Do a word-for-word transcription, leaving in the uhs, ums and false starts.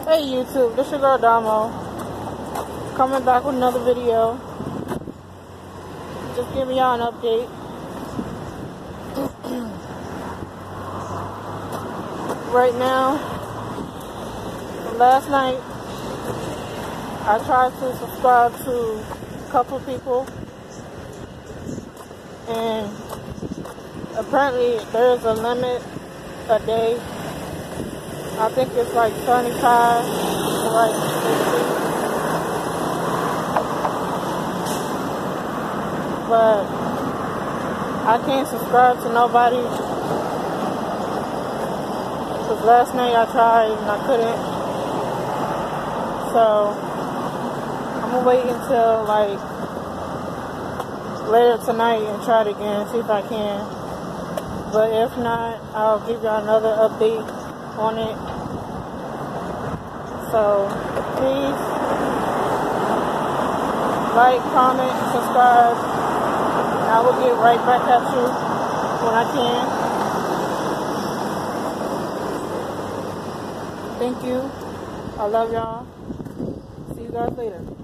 Hey YouTube, this your girl Damo, coming back with another video. Just giving y'all an update. Right now, last night, I tried to subscribe to a couple people, and apparently there's a limit a day. I think it's like seventy-five to like sixty. But I can't subscribe to nobody. Because last night I tried and I couldn't. So I'm gonna wait until like later tonight and try it again, see if I can. But if not, I'll give y'all another update on it. So please like, comment, subscribe, and I will get right back at you when I can. Thank you. I love y'all. See you guys later.